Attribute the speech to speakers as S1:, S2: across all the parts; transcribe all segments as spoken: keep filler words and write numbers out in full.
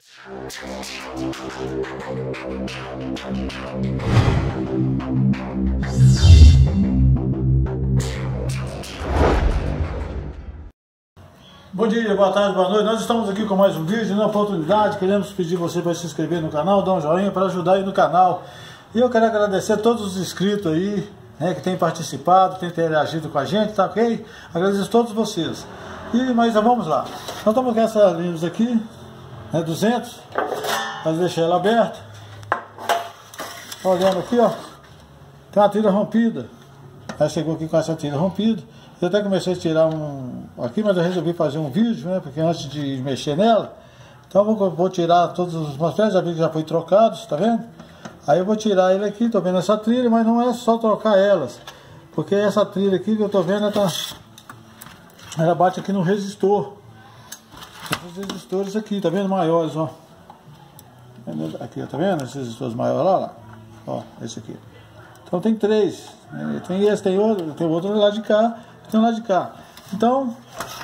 S1: Bom dia, boa tarde, boa noite. Nós estamos aqui com mais um vídeo. Na oportunidade, queremos pedir você para se inscrever no canal, dar um joinha para ajudar aí no canal. E eu quero agradecer a todos os inscritos aí, né, que têm participado, têm interagido com a gente, tá ok? Agradeço a todos vocês. E, mas vamos lá. Nós estamos com essa luz aqui, né, duzentos. Vamos deixar ela aberta. Olhando aqui, ó, tem uma trilha rompida. Ela chegou aqui com essa trilha rompida. Eu até comecei a tirar um aqui, mas eu resolvi fazer um vídeo, né? Porque antes de mexer nela, então eu vou, vou tirar todos os mosteiros, já vi que já foi trocados, tá vendo? Aí eu vou tirar ele aqui, tô vendo essa trilha, mas não é só trocar elas, porque essa trilha aqui que eu tô vendo, ela, tá, ela bate aqui no resistor. Esses resistores aqui, tá vendo? Maiores, ó. Aqui, tá vendo? Esses resistores maiores, lá, lá. Ó, esse aqui. Então tem três, né? Tem esse, tem outro, tem outro lá de cá, tem um lá de cá. Então,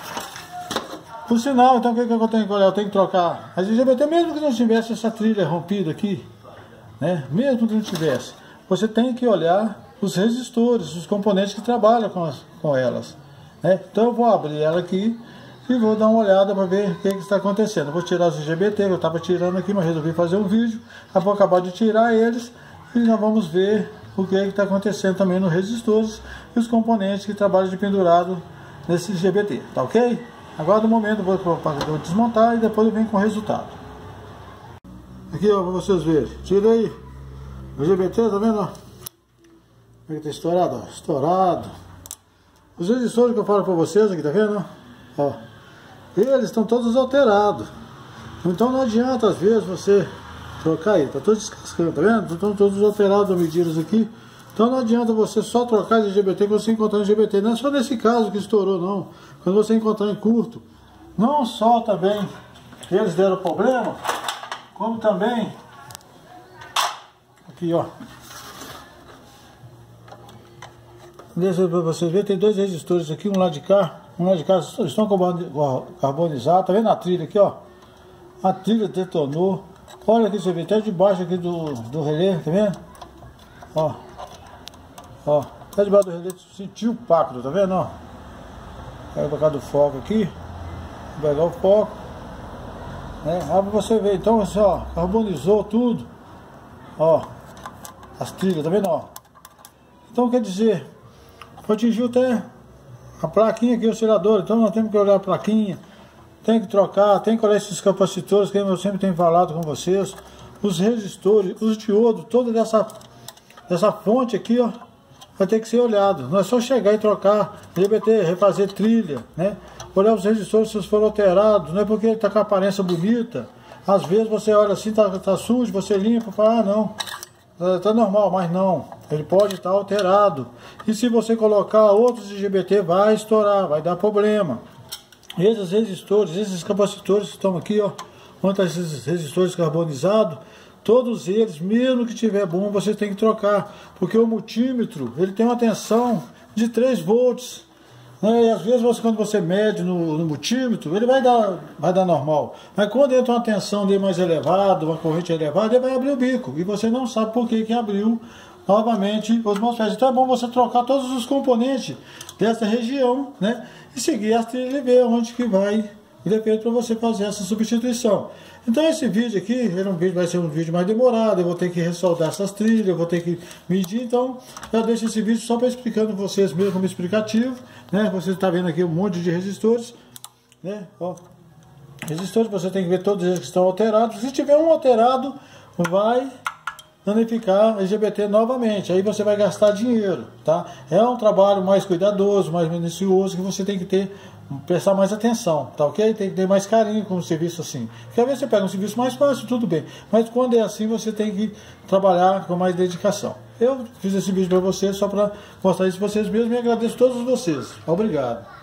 S1: por sinal, então o que, que eu tenho que olhar? Eu tenho que trocar a G G B T, mesmo que não tivesse essa trilha rompida aqui, né? Mesmo que não tivesse, você tem que olhar os resistores, os componentes que trabalham com, as, com elas, né? Então eu vou abrir ela aqui e vou dar uma olhada para ver o que, que está acontecendo. Eu vou tirar os G G B T, que eu estava tirando aqui, mas resolvi fazer um vídeo. Eu vou acabar de tirar eles e nós vamos ver o que está acontecendo também nos resistores e os componentes que trabalham de pendurado nesse G B T, tá ok? Agora no momento eu vou, vou desmontar e depois eu venho com o resultado. Aqui, ó, para vocês verem, tira aí o G B T, tá vendo? Ó? Como é que tá estourado? Ó, estourado. Os resistores que eu falo para vocês aqui, tá vendo? Ó, eles estão todos alterados, então não adianta às vezes você trocar ele, tá todo descascando, tá vendo? Estão todos alterados medidas aqui. Então não adianta você só trocar de G B T que você encontrar em G B T. Não é só nesse caso que estourou, não. Quando você encontrar em curto, não só também eles deram problema, como também aqui, ó. Deixa para vocês verem, tem dois resistores aqui, um lado de cá, um lado de cá, estão carbonizados, tá vendo a trilha aqui, ó? A trilha detonou. Olha aqui, você vê, até debaixo aqui do, do relé, tá vendo? Ó, ó, até debaixo do relé, sentiu o pacto, tá vendo, ó? Pega pra cá do foco aqui, vou pegar o foco, né? Aí pra você ver, então, assim, ó, carbonizou tudo, ó, as trilhas, tá vendo, ó? Então, quer dizer, atingiu até a plaquinha aqui, o oscilador, então nós temos que olhar a plaquinha. Tem que trocar, tem que olhar esses capacitores que eu sempre tenho falado com vocês. Os resistores, os diodos, toda dessa, dessa fonte aqui, ó, vai ter que ser olhado. Não é só chegar e trocar G B T, refazer trilha, né? Olhar os resistores se eles foram alterados, não é porque ele está com a aparência bonita. Às vezes você olha assim, tá, tá sujo, você limpa e fala, ah não, tá, tá normal, mas não. Ele pode estar alterado. E se você colocar outros de G B T, vai estourar, vai dar problema. Esses resistores, esses capacitores que estão aqui, ó, quanto a esses resistores carbonizados, todos eles, mesmo que tiver bom, você tem que trocar, porque o multímetro, ele tem uma tensão de três volts, né? E às vezes você, quando você mede no, no multímetro, ele vai dar, vai dar normal, mas quando entra uma tensão dele mais elevada, uma corrente elevada, ele vai abrir o bico, e você não sabe por que que abriu novamente os MOSFETs. Então é bom você trocar todos os componentes dessa região, né? E seguir as trilhas e ver onde que vai o defeito para você fazer essa substituição. Então esse vídeo aqui, ele um vídeo, vai ser um vídeo mais demorado, eu vou ter que ressoldar essas trilhas, eu vou ter que medir, então já deixo esse vídeo só para explicando vocês mesmo como explicativo, né? Você está vendo aqui um monte de resistores, né? Ó, resistores, você tem que ver todos eles que estão alterados. Se tiver um alterado, vai danificar a G B T novamente, aí você vai gastar dinheiro, tá? É um trabalho mais cuidadoso, mais minucioso, que você tem que ter, prestar mais atenção, tá ok? Tem que ter mais carinho com o serviço assim. Porque às vezes você pega um serviço mais fácil, tudo bem, mas quando é assim você tem que trabalhar com mais dedicação. Eu fiz esse vídeo para vocês só para mostrar isso para vocês mesmos e agradeço a todos vocês. Obrigado.